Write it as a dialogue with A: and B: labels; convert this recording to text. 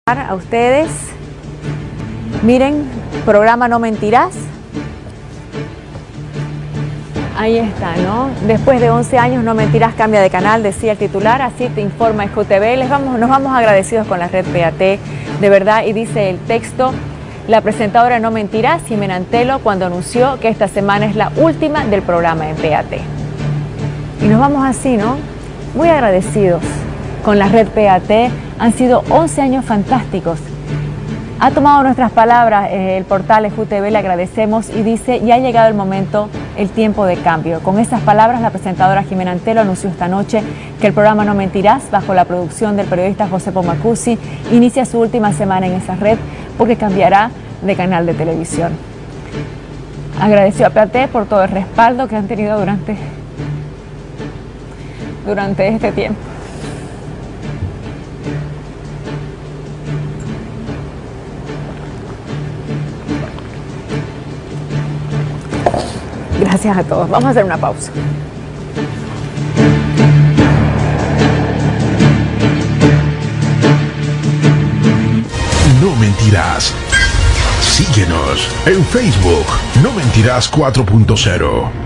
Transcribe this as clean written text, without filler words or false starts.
A: A ustedes, miren, programa No Mentirás. Ahí está, ¿no? Después de 11 años No Mentirás cambia de canal, decía el titular, así te informa SJTV. Nos vamos agradecidos con la red PAT, de verdad, y dice el texto, la presentadora No Mentirás, Ximena Antelo, cuando anunció que esta semana es la última del programa en PAT. Y nos vamos así, ¿no? Muy agradecidos con la red PAT. Han sido 11 años fantásticos. Ha tomado nuestras palabras el portal SJTV, le agradecemos y dice, ya ha llegado el momento, el tiempo de cambio. Con esas palabras, la presentadora Ximena Antelo anunció esta noche que el programa No Mentirás, bajo la producción del periodista José Pomacuzzi, inicia su última semana en esa red porque cambiará de canal de televisión. Agradeció a PAT por todo el respaldo que han tenido durante este tiempo. Gracias a todos. Vamos a hacer una pausa.
B: No Mentirás. Síguenos en Facebook. No Mentirás 4.0.